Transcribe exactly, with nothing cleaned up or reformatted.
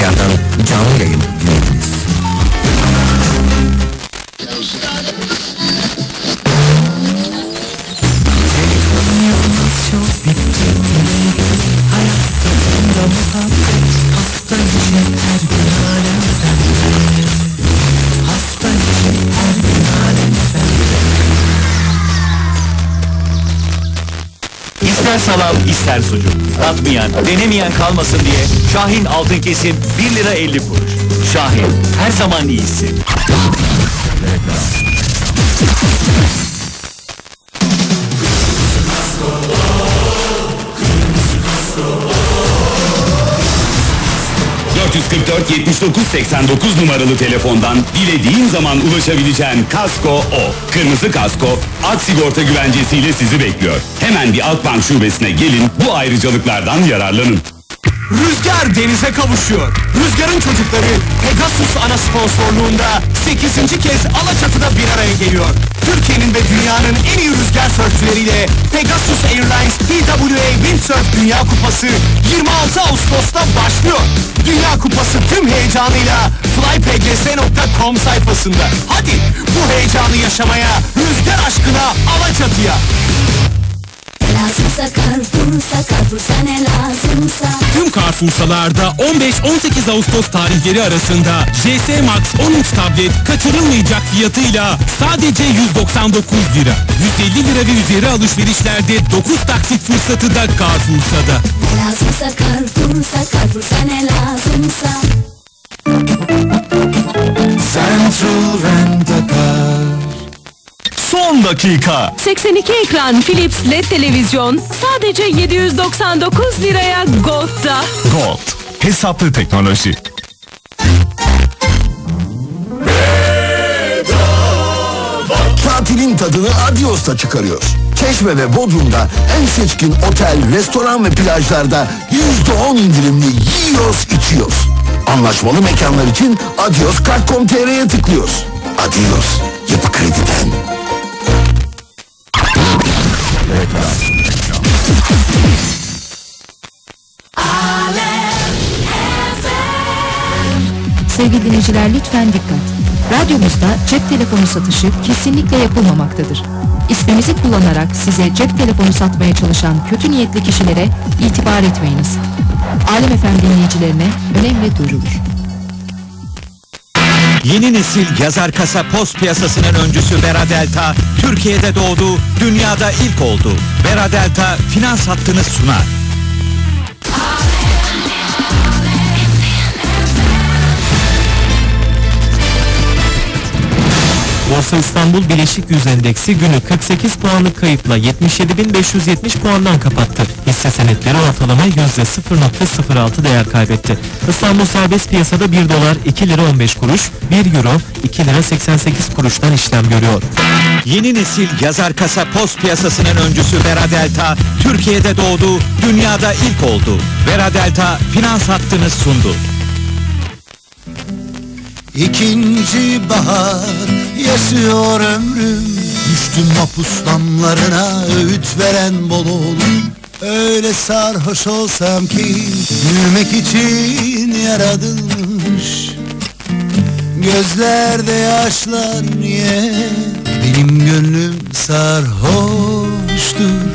Bilgisayardan canlı yayın dinlediniz. İster salam ister sucuk. Tatmayan, denemeyen kalmasın diye Şahin Altın Kesim bir lira elli kuruş. Şahin, her zaman iyisi. dört yüz kırk dört yetmiş dokuz seksen dokuz numaralı telefondan dilediğin zaman ulaşabileceğin kasko o. Kırmızı kasko, Ak Sigorta güvencesiyle sizi bekliyor. Hemen bir Akbank şubesine gelin, bu ayrıcalıklardan yararlanın. Rüzgar denize kavuşuyor. Rüzgar'ın çocukları Pegasus ana sponsorluğunda sekizinci kez Alaçatı'da bir araya geliyor. Türkiye'nin ve dünyanın en iyi rüzgar sörfçüleriyle Pegasus Airlines P W A Windsurf Dünya Kupası yirmi altı Ağustos'ta başlıyor. Dünya Kupası tüm heyecanıyla fly p g s nokta com sayfasında. Hadi bu heyecanı yaşamaya, rüzgar aşkına Alaçatı'ya. Lazımsa Carrefour'sa, Carrefour'sa ne lazımsa. Tüm Carrefour'salarda on beş on sekiz Ağustos tarihleri arasında J S Max on inç tablet kaçırılmayacak fiyatıyla sadece yüz doksan dokuz lira. yüz elli lira ve üzeri alışverişlerde dokuz taksit fırsatı da Carrefour'sada. Lazımsa Carrefour'sa, Carrefour'sa ne lazımsa. Central Rent-A-Car. Son dakika. seksen iki ekran Philips L E D televizyon sadece yedi yüz doksan dokuz liraya Gold'da. Gold. Hesaplı teknoloji. Tatilin tadını Adios'ta çıkarıyor. Çeşme ve Bodrum'da en seçkin otel, restoran ve plajlarda yüzde on indirimli yiyoruz, içiyoruz. Anlaşmalı mekanlar için adios nokta com nokta t r'ye tıklıyoruz. Adios, Yapı Kredi'den. Sevgili dinleyiciler, lütfen dikkat. Radyomuzda cep telefonu satışı kesinlikle yapılmamaktadır. İsmimizi kullanarak size cep telefonu satmaya çalışan kötü niyetli kişilere itibar etmeyiniz. Alem Efem dinleyicilerine önemli duyurulur. Yeni nesil yazar kasa post piyasasının öncüsü Vera Delta, Türkiye'de doğdu, dünyada ilk oldu. Vera Delta finans hattını sunar. Borsa İstanbul Bileşik Yüz Endeksi günü kırk sekiz puanlık kayıpla yetmiş yedi bin beş yüz yetmiş puandan kapattı. Hisse senetleri ortalama yüzde sıfır nokta sıfır altı değer kaybetti. İstanbul serbest piyasada bir dolar iki lira on beş kuruş, bir euro iki lira seksen sekiz kuruştan işlem görüyor. Yeni nesil yazar kasa post piyasasının öncüsü Vera Delta, Türkiye'de doğdu, dünyada ilk oldu. Vera Delta finans hattını sundu. İkinci bahar yaşıyor ömrüm. Düştüm mapus damlarına, öğüt veren bol olur. Öyle sarhoş olsam ki gülmek için yaratılmış. Gözlerde yaşlar niye? Benim gönlüm sarhoştur.